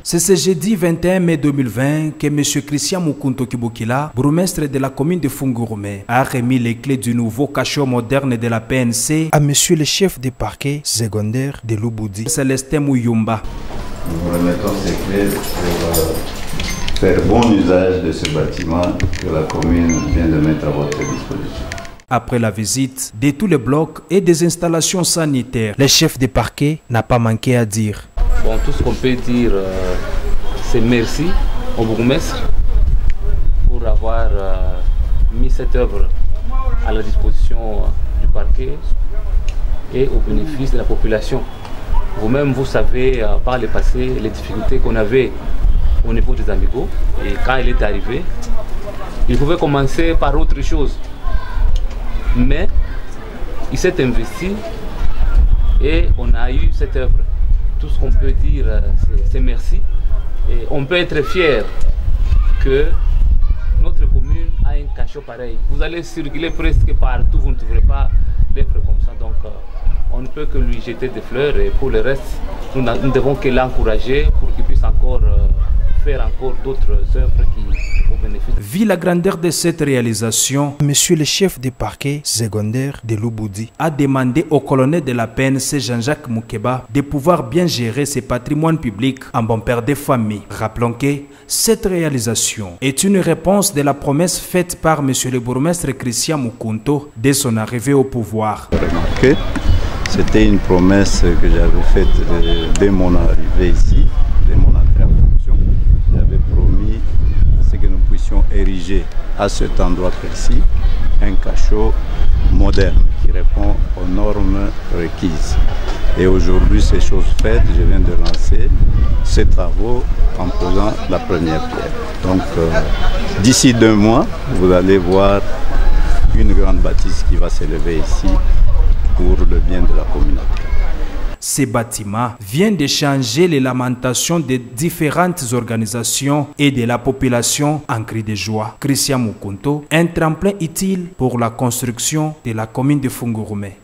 C'est ce jeudi 21 mai 2020 que M. Christian Mukunto Kibukila, bourgmestre de la commune de Fungurume, a remis les clés du nouveau cachot moderne de la PNC à M. le chef de parquet secondaire de Lubudi, Célestin Mouyumba. Nous remettons ces clés pour faire bon usage de ce bâtiment que la commune vient de mettre à votre disposition. Après la visite de tous les blocs et des installations sanitaires, le chef de parquet n'a pas manqué à dire. Bon, tout ce qu'on peut dire, c'est merci au bourgmestre pour avoir mis cette œuvre à la disposition du parquet et au bénéfice de la population. Vous-même, vous savez par le passé les difficultés qu'on avait au niveau des amigos. Et quand il est arrivé, il pouvait commencer par autre chose. Mais il s'est investi et on a eu cette œuvre. Tout ce qu'on peut dire, c'est merci. Et on peut être fier que notre commune a un cachot pareil. Vous allez circuler presque partout, vous ne trouverez pas l'œuvre comme ça. Donc on ne peut que lui jeter des fleurs et pour le reste, nous ne devons que l'encourager pour qu'il puisse encore faire encore d'autres œuvres qui au bénéfice. Vu la grandeur de cette réalisation, Monsieur le chef de parquet secondaire de Lubudi a demandé au colonel de la PNC Jean-Jacques Moukeba de pouvoir bien gérer ses patrimoines publics en bon père de famille. Rappelons que cette réalisation est une réponse de la promesse faite par Monsieur le bourgmestre Christian Mukunto dès son arrivée au pouvoir. C'était une promesse que j'avais faite dès mon arrivée ici, dès mon entrée en fonction. J'avais promis que nous puissions ériger à cet endroit précis un cachot moderne qui répond aux normes requises. Et aujourd'hui, ces choses faites, je viens de lancer ces travaux en posant la première pierre. Donc, d'ici 2 mois, vous allez voir une grande bâtisse qui va s'élever ici pour le bien de la communauté. Ces bâtiments viennent de changer les lamentations de différentes organisations et de la population en cri de joie. Christian Mukunto, un tremplin utile pour la construction de la commune de Fungurume.